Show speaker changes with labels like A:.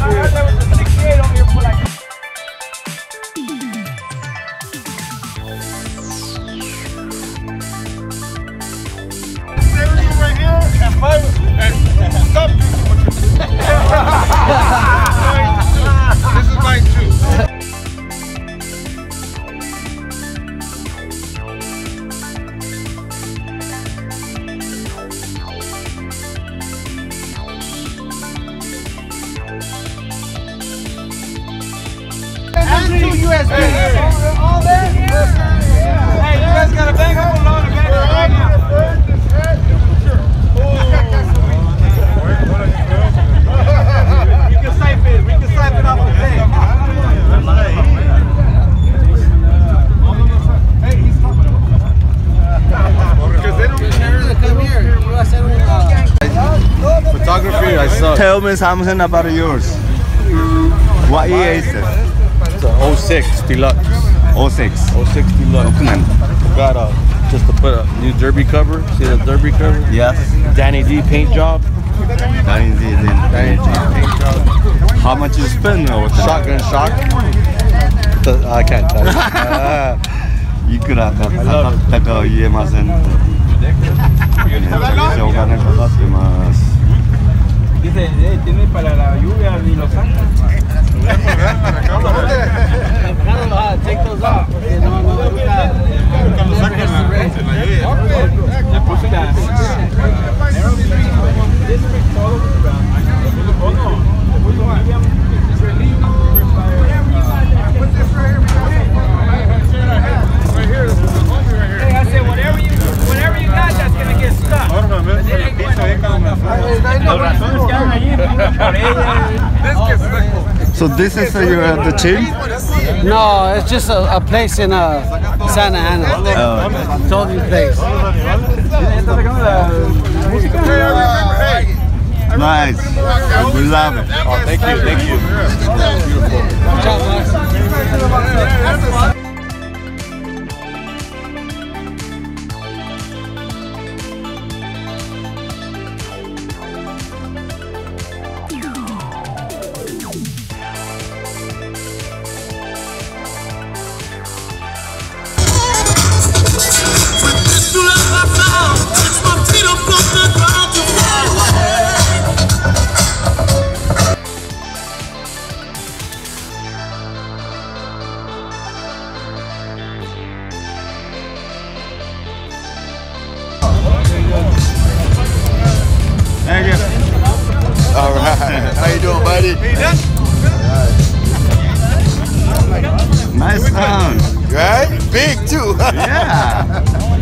A: heard there was a 68 over here for like.
B: Everything right here and five and stop drinking what you're This is mine too.
A: USB. All that? Hey, you guys got a bag of alone, a bag of You can siphon it. We can siphon off the thing. Hey, he's talking.
B: Photography, I suck.
C: Tell me something about yours. What year is it?
B: It's a 06 Deluxe.
C: 06.
B: 06 Deluxe. Got just to put a new derby cover. See the derby cover?
C: Yes.
B: Danny D paint job.
C: Danny D
B: Danny D paint job.
C: How much you spend with the
B: Shotgun shock. I can't tell you.
C: いくらかかったかは言えません。めちゃくちゃお金かかってます。
A: Dice, tiene para la lluvia ni lo saca. Take those off. Le puse la district todo. Oh no, le puse William Relief.
B: Right here, this is the homie right here.
A: Hey, I said whatever you got that's gonna get stuck.
C: So this is the team?
D: No, it's just a place in Santa Ana. Totally place.
C: Nice. We love it.
B: Oh, thank you, thank you. Beautiful.
D: Good job, guys.
C: Thank you.
B: All right. How you doing, buddy?
C: Nice sound.
B: Right? Big too.
C: Yeah.